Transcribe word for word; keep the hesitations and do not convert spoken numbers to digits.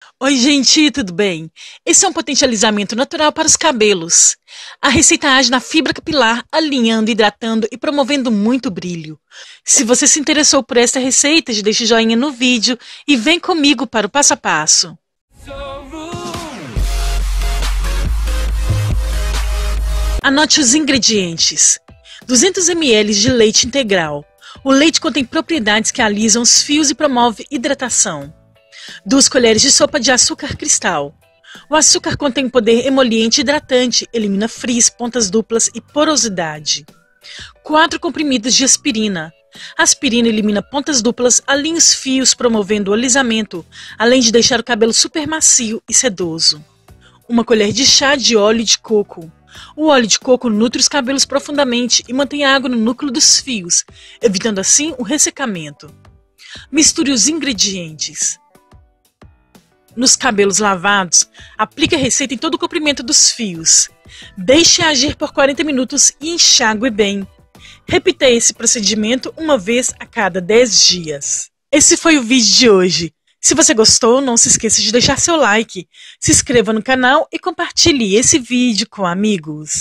Oi, gente, tudo bem? Esse é um potente alisamento natural para os cabelos. A receita age na fibra capilar, alinhando, hidratando e promovendo muito brilho. Se você se interessou por esta receita, deixe joinha no vídeo e vem comigo para o passo a passo. Anote os ingredientes. duzentos mililitros de leite integral. O leite contém propriedades que alisam os fios e promove hidratação. duas colheres de sopa de açúcar cristal. O açúcar contém poder emoliente e hidratante, elimina frizz, pontas duplas e porosidade. quatro comprimidos de aspirina. A aspirina elimina pontas duplas, alinha os fios, promovendo o alisamento, além de deixar o cabelo super macio e sedoso. Uma colher de chá de óleo de coco. O óleo de coco nutre os cabelos profundamente e mantém a água no núcleo dos fios, evitando assim o ressecamento. Misture os ingredientes. Nos cabelos lavados, aplique a receita em todo o comprimento dos fios. Deixe agir por quarenta minutos e enxague bem. Repita esse procedimento uma vez a cada dez dias. Esse foi o vídeo de hoje. Se você gostou, não se esqueça de deixar seu like, se inscreva no canal e compartilhe esse vídeo com amigos.